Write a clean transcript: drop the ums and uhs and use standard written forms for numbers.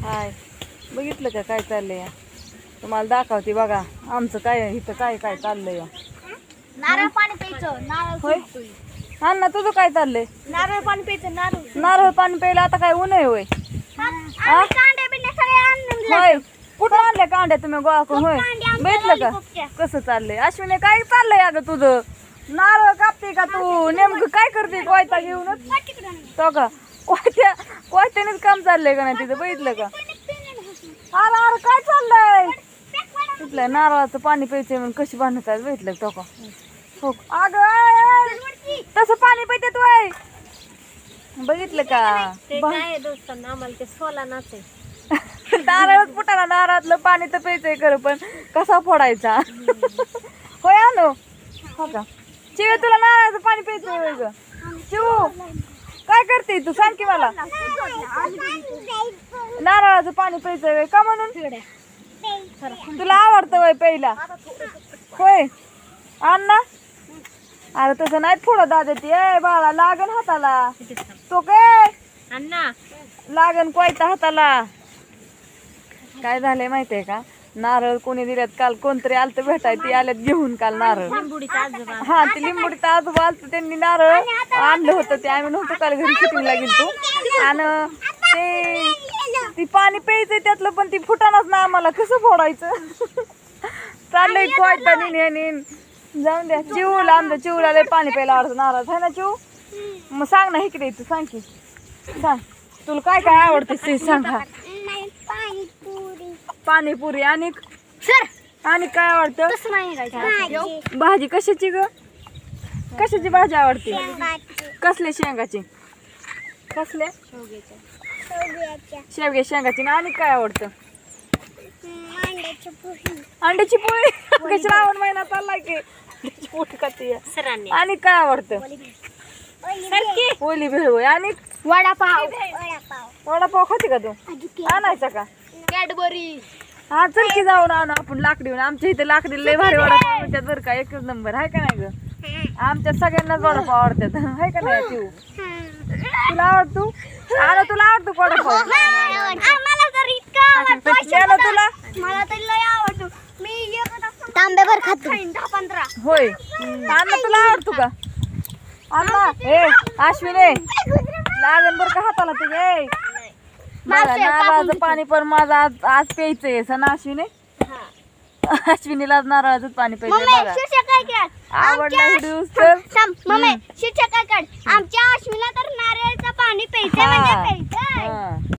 हाय, बघितलं का काय चाललंय? तुम्हाला दाखवते बघा आमचं काय इथं काय काय चाललंय. नारळ पाणी प्यायचं. नारळ होय हा ना, तुझं काय चाललंय? नारळ पाणी प्यायचं. नारळ पाणी प्यायला आता काय ऊन आहे होय? कांडे बिंडे सगळे आणून होय, कुठं आणल्या कांड्या तुम्ही गोळा करून? होय, बघितलं का कसं चाललंय? अश्विनी काय चाललंय अगं तुझं? नारळ कापते का तू? नेमकं काय करते? कोयता घेऊनच तो का? कोयत्यानेच काम चाललंय का नाही तिथं? बघितलं का? अरे अरे काय चाललंय? तिथलं नारळाचं पाणी प्यायचंय म्हणून कशी बांधत आहे बघितलं तो का? हो अगं तसं पाणी पितात वय, बघितलं का? आम्हाला ते सोला नाचे नारळच फुटाला, नारळातलं पाणी तर प्यायचंय खरं, पण कसा फोडायचा? होय आणू हो का? चिवे तुला नारळाचं पाणी प्यायचंय होय ग? चिवू काय करते तू? सांग की मला. नारळाचं पाणी प्यायचंय होय का? म्हणून तुला आवडतं वय प्यायला? होय आण ना. अरे तसं नाही थोडं दादा ती ए बाळा, लागन हाताला तो काय अण्णा लागन कोयता हाताला. काय झालंय माहितीये का? नारळ कोणी दिल्यात काल, कोणतरी आलत भेटाय, ती आल्यात घेऊन काल नारळ. हा, ते लिंबुडीचा आजोबा आलत, त्यांनी नारळ आणलं होतं. ते आम्ही नव्हतो काल घरी शूटिंगला गेलतो, आणि ते ती पाणी प्यायचंय त्यातलं, पण ती फुटानाच ना आम्हाला, कसं फोडायचं? चाललंय कोयता नेन. जाऊन द्या. चिवला, आमच्या चिवला लय पाणी प्यायला आवडतं नारळ आहे ना चिव? मग सांग ना इकडे, तू सांग की, सांग तुला काय काय आवडते ते सांग. हा, पाणीपुरी आणि आणि काय आवडतं? भाजी कशाची ग? कशाची भाजी आवडते? कसल्या शेंगाची? कसल्या? शेवग्या शेंगाची. ना आणि काय आवडतं? अंड्याची पोळी. कशी श्रावण महिना चाललाय की पोळी खाते. आणि काय आवडतं? पोळी भेळ होय. आणि वडापाव. वडापाव खाते का तू? आणायचा का? कॅडबरी. हा चल की जाऊन आणू आपण लाकडीवर. आमच्या इथे लाकडी लय भारी वडापाव मिळतात बरं का, एकच नंबर आहे का नाही ग? आमच्या सगळ्यांनाच वडापाव आवडतात आहे का नाही? तू तुला आवडतो? आला तुला आवडतो वडापाव? मला तर इतका तुला? मला तर लय आवडतो. मी तांब्याभर खातो. 10-15. होय अण्णा तुला आवडतो का? अण्णा हे अश्विनी लागन बरं का हाताला ते गे बघा. नारळाचं पाणी पण माझं आज आज प्यायचंय ना अश्विनी? अश्विनीला नारळाचं पाणी प्यायचंय बघा. आवडला व्हिडिओ तर मम्मी शिक्षकाकडे आमच्या अश्विनीला तर नारळाचं पाणी प्यायचं म्हणजे प्यायचं.